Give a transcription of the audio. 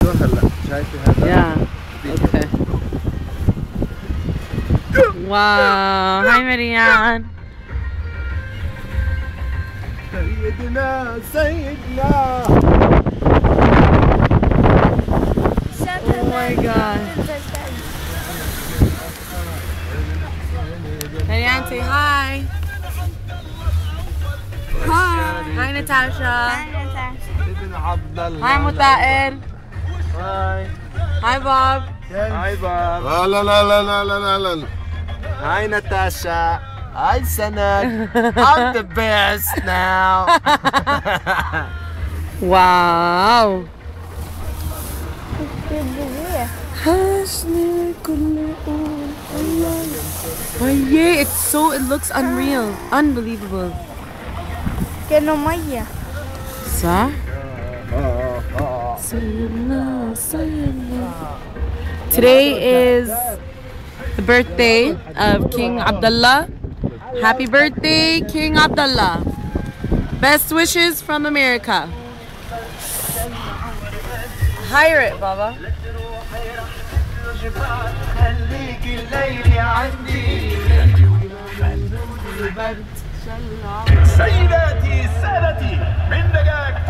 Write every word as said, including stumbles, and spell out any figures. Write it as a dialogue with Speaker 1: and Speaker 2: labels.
Speaker 1: Yeah. Okay. Wow. Hi, Maryanne.
Speaker 2: سيدنا سيدنا.
Speaker 1: Oh my God. Maryanne, say hi.
Speaker 3: Hi.
Speaker 1: Hi, Natasha.
Speaker 3: Hi, Natasha.
Speaker 1: Hi, Mutair.
Speaker 2: Hi.
Speaker 1: Hi, Bob.
Speaker 2: Hi Bob.
Speaker 4: لا لا لا لا لا لا لا.
Speaker 2: Hi Natasha. Hi Sanad. I'm the best now.
Speaker 1: Wow. Oh yeah, it's so, it looks unreal, unbelievable.
Speaker 3: Que no maya.
Speaker 1: Sa? Today is the birthday of King Abdullah. Happy birthday, King Abdullah. Best wishes from America. Hire it, Baba.
Speaker 5: سيداتي سادتي من دقاق